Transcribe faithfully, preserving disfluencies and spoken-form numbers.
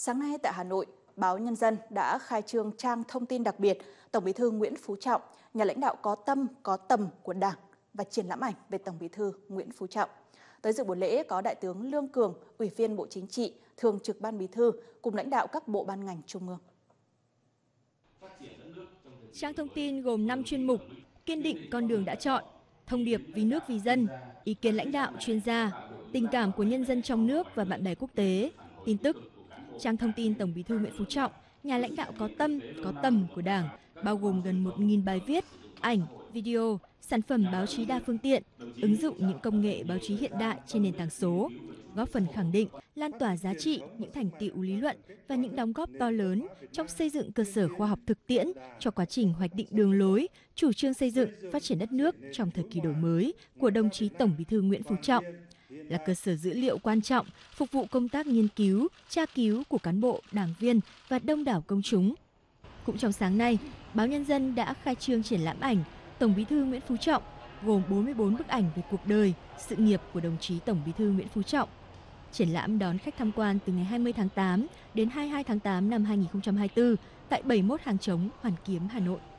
Sáng nay tại Hà Nội, báo Nhân dân đã khai trương trang thông tin đặc biệt Tổng Bí thư Nguyễn Phú Trọng, nhà lãnh đạo có tâm, có tầm của Đảng và triển lãm ảnh về Tổng Bí thư Nguyễn Phú Trọng. Tới dự buổi lễ có Đại tướng Lương Cường, Ủy viên Bộ Chính trị, Thường trực Ban Bí thư cùng lãnh đạo các bộ ban ngành trung ương. Trang thông tin gồm năm chuyên mục: kiên định con đường đã chọn, thông điệp vì nước vì dân, ý kiến lãnh đạo chuyên gia, tình cảm của nhân dân trong nước và bạn bè quốc tế, tin tức. Trang thông tin Tổng Bí thư Nguyễn Phú Trọng, nhà lãnh đạo có tâm, có tầm của Đảng, bao gồm gần một nghìn bài viết, ảnh, video, sản phẩm báo chí đa phương tiện, ứng dụng những công nghệ báo chí hiện đại trên nền tảng số, góp phần khẳng định, lan tỏa giá trị, những thành tựu lý luận và những đóng góp to lớn trong xây dựng cơ sở khoa học thực tiễn cho quá trình hoạch định đường lối, chủ trương xây dựng, phát triển đất nước trong thời kỳ đổi mới của đồng chí Tổng Bí thư Nguyễn Phú Trọng, là cơ sở dữ liệu quan trọng phục vụ công tác nghiên cứu, tra cứu của cán bộ, đảng viên và đông đảo công chúng. Cũng trong sáng nay, báo Nhân dân đã khai trương triển lãm ảnh Tổng Bí thư Nguyễn Phú Trọng, gồm bốn mươi tư bức ảnh về cuộc đời, sự nghiệp của đồng chí Tổng Bí thư Nguyễn Phú Trọng. Triển lãm đón khách tham quan từ ngày hai mươi tháng tám đến hai mươi hai tháng tám năm hai nghìn không trăm hai mươi tư tại bảy mươi mốt Hàng Chống, Hoàn Kiếm, Hà Nội.